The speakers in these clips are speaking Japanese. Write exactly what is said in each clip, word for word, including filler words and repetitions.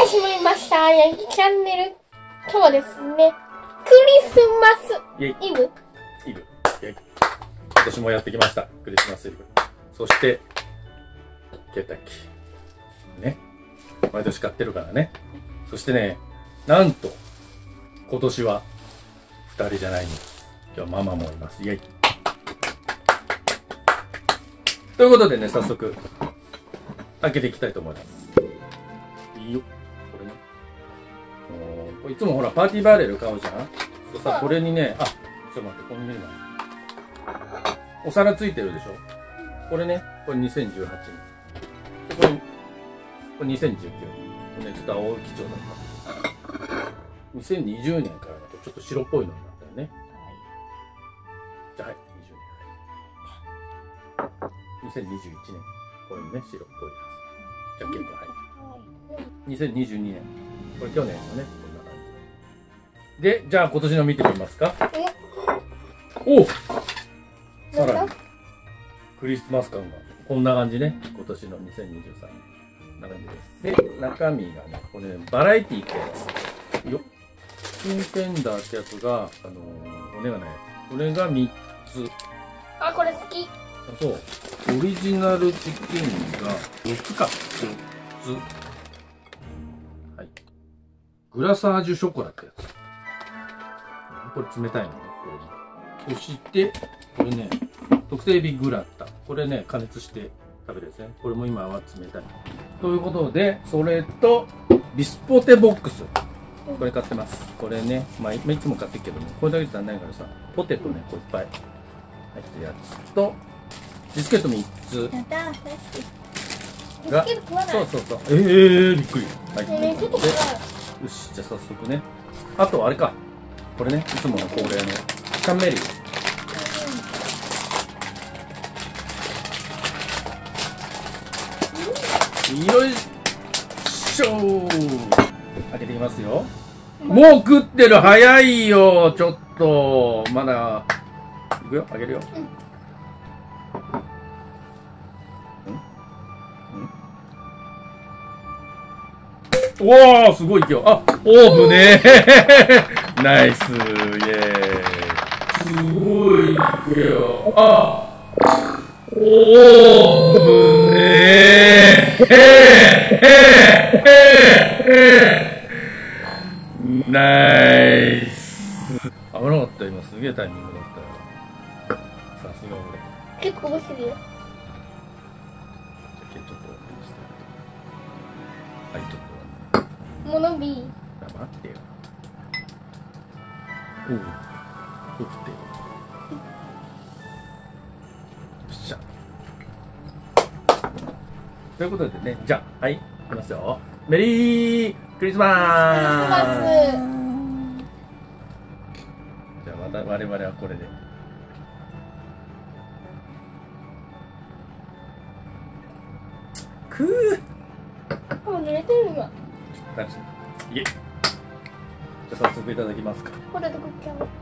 始まりました。ヤギチャンネル。今日はですね、クリスマスイブイブ。今年もやってきました。クリスマスイブ。そして、ケンタッキー。ね。毎年買ってるからね。そしてね、なんと、今年はふたりじゃないんです。今日はママもいます。イェイ。ということでね、早速、開けていきたいと思います。いいよ。これね。おー、いつもほら、パーティーバーレル買うじゃん。そうさ、これにね、あ、ちょっと待って、ここに見るな。お皿ついてるでしょ。これね、これにせんじゅうはちねん。これ、これにせんじゅうきゅうねん。これね、ちょっと青基調だった。にせんにじゅうねんからだとちょっと白っぽいのになったよね。じゃあ、はい、にじゅうねん。にせんにじゅういちねん。これね、白っぽいやつ。ジャケット、はい。にせんにじゅうにねん。これ去年のね、こんな感じ。で、じゃあ今年の見てみますか。おお、さらにクリスマス感がこんな感じね。今年のにせんにじゅうさんねん。こんな感じです。で、中身がね、これね、バラエティってやつ。よっ。チキンテンダーってやつが、あのー、骨がないやつ。これがみっつ。 あ、これ好き。 そう。オリジナルチキンがよっつか。よっつ。はい。グラサージュショコラってやつ。これ冷たいのね。これね。そして、これね、特製エビグラタン。これね、加熱して食べるですね。これも今は冷たい。ということで、それと、ビスポテボックス。これ買ってます。これね、まあ、いつも買ってるけどね、これだけじゃ足んないからさ、ポテトね、こういっぱい入ってるやつと、ビスケットみっつが、そうそうそう、えー、びっくり。はい、 ね、ちょっと怖い。 よし、じゃあ早速ね。あと、あれか。これね、いつもの恒例の、キャンメリー。よいしょー。開けていきますよ。もう食ってる。早いよ。ちょっとまだいくよ。開けるよ。うん、うん、おお、すごい勢い。あ、オーブねーナイス、イエーイ。すごい勢い。あ、オーブねーナイス。危なかった。今すげえタイミングだったよ。さすが俺。 結構面白いよ。 じゃあケチャップをして。はい、ちょっと。 モノビー。 待ってよ。おう。振ってよ。よっしゃ。ということでね、じゃあ、はい、いきますよ。メリークリスマス。じゃあまた我々はこれで。くー。 もう濡れてる今。 何してんの？いえ。じゃあ早速いただきますか。 これどこ行っちゃうの？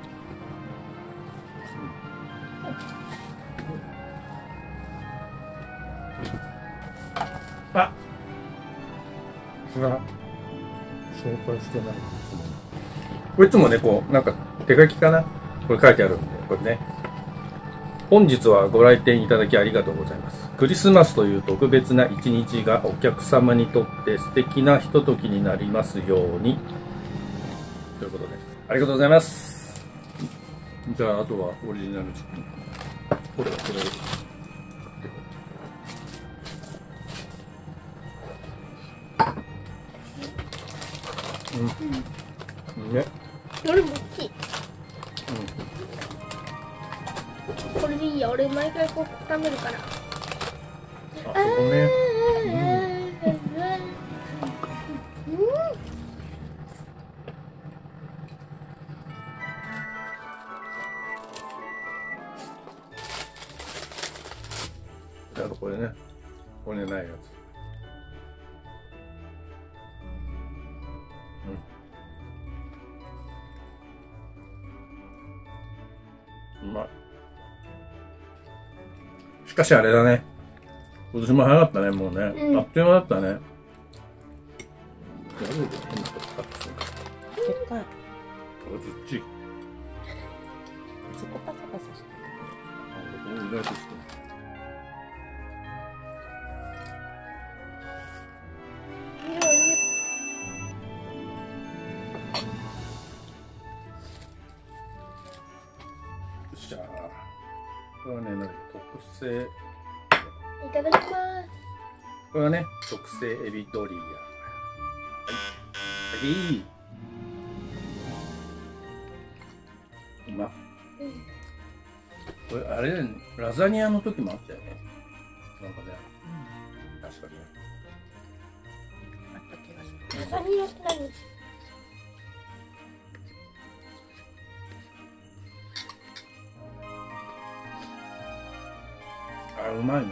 あ。が紹介してないですね。これいつもね、こうなんか手書きかな、これ書いてあるんで、これね。本日はご来店いただきありがとうございます。クリスマスという特別な一日がお客様にとって素敵なひとときになりますように。ということで、ありがとうございます。じゃああとはオリジナルチキン。これはこれです。うん。ね。 夜も好き。うん。これでいいや。俺毎回こう食べるから。 あ、そこね。うん。あとこれね。これね、ないやつ。うん。うまい。しかしあれだね。今年も早かったね、もうね。うん、あっという間だったね。 やるよ、変なことカットするから。 でっかい。 あ、ずっちい。 そこパサパサしてる。 あ、俺意外と好き。よっしゃー。これはね、なんか特製。 いただきます。 これはね、特製エビドリア。はい。はい。うまっ。 うん。 これ、あれ、ラザニアの時もあったよね。なんかね。うん、確かにね。 あった気がする。 ラザニアって何？ あ、うまいね。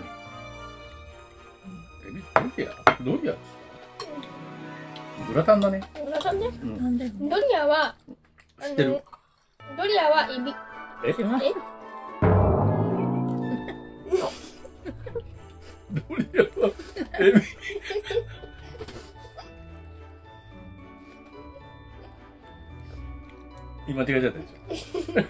エビドリア？ドリアですか？グラタンだね。 グラタンね。 うん。 なんで？ ドリアは、 知ってる？ ドリアはエビ。 え？ 知らない。 ドリアはエビ。今間違えちゃったでしょ。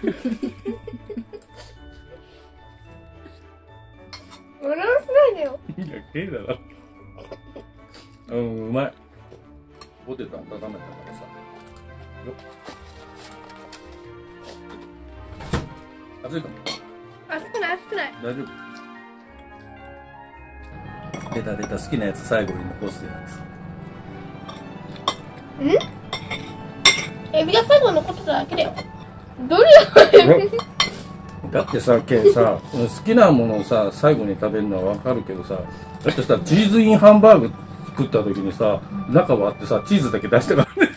笑わせないでよ。 いや、けいだな。うん、うまい。ポテト温めたからさ。よっ。熱いかも。 熱くない熱くない。 大丈夫。出た出た、好きなやつ最後に残すやつ。 ん？エビが最後残ってただけだよ。ドリアはエビ。 だってさ、ケイさ、好きなものをさ、最後に食べるのはわかるけどさ、だってさ、チーズインハンバーグ作った時にさ、中割ってさ、チーズだけ出したからね。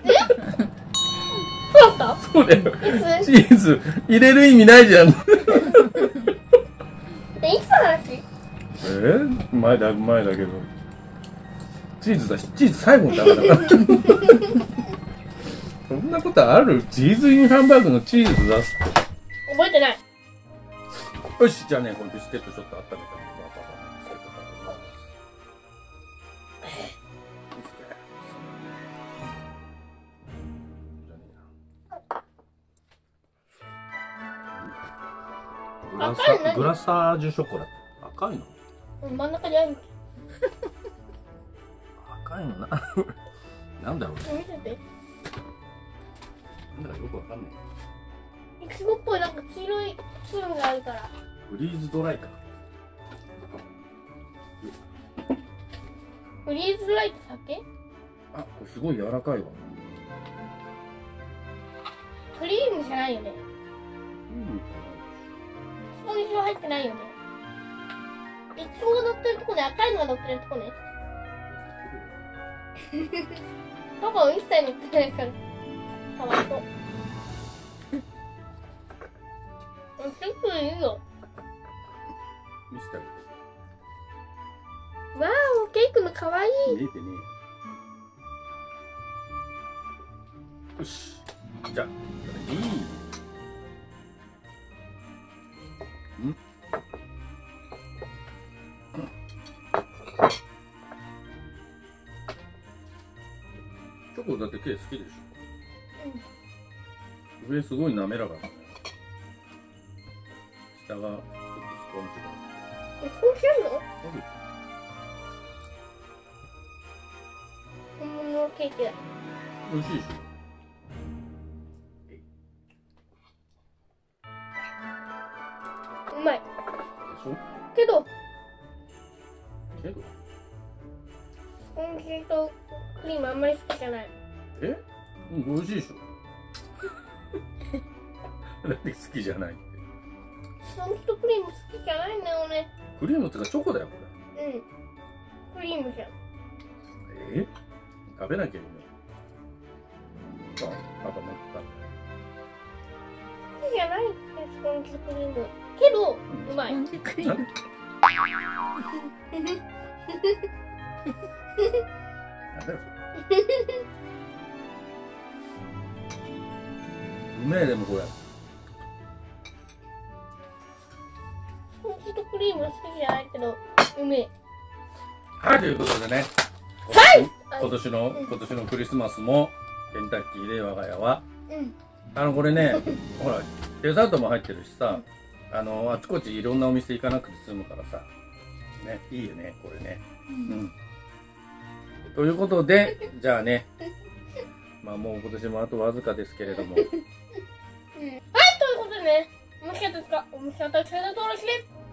そうだった？ そうだよ。チーズ入れる意味ないじゃん。 え、いつの話？ えー、前だ、前だけど。チーズだし、チーズ最後に食べたから。そんなことある？チーズインハンバーグのチーズ出すって。 覚えてない。 よし、じゃあね、このビスケットちょっと温めたの。グラサ、グラサージュショコラ。赤いの？ 真ん中にある。 赤いのな。なんだろうね。 見てて。 なんだかよくわかんない。 いちごっぽいなんか黄色い粒があるから。 フリーズドライか。 フリーズドライって酒？ あ、これすごい柔らかいわ。 クリームじゃないよね。 うん。 スポンジは入ってないよね。いちごが乗ってるとこで赤いのが乗ってるとこね。パパは一切乗ってないから。かわいそう。スープいいよ。 見せてあげわーお、ケイ君のかわいい。 て。見えてねえ。よし。じゃあ、いい。ん？チョコだってケイ好きでしょ。うん。上すごい滑らかだね。下がちょっとスポンジが。 え、そうしてんの？本物のケーキだ。 美味しいでしょ。 うまい。 でしょ？ けど、 けど？ スポンジとクリームあんまり好きじゃない。 え？うん、美味しいでしょ。なんで好きじゃないって。 スポンジとクリーム好きじゃないんだよね。 クリームってかチョコだよこうん。クリームじゃん。 れ。え？食べなきゃいいの。さあ、パパ持った。 好きじゃないってスポンジとクリーム。けど、 うん、 うまい。 スポンジクリーム。 なんだよそれ。うめえでもこれ。 スポンジとクリーム好きじゃないけど、うめえ。 はい、ということでね、 はい今年の、 うん今年のクリスマスもケンタッキーで我が家は、 うんあの、これね、ほら、デザートも入ってるしさ、あの、あちこちいろんなお店行かなくて済むからさ、ね、いいよね、これね。うん。ということで、じゃあね、まあもう今年もあとわずかですけれども、 うんはい、ということでね、面白かったですか？面白かったらチャンネル登録して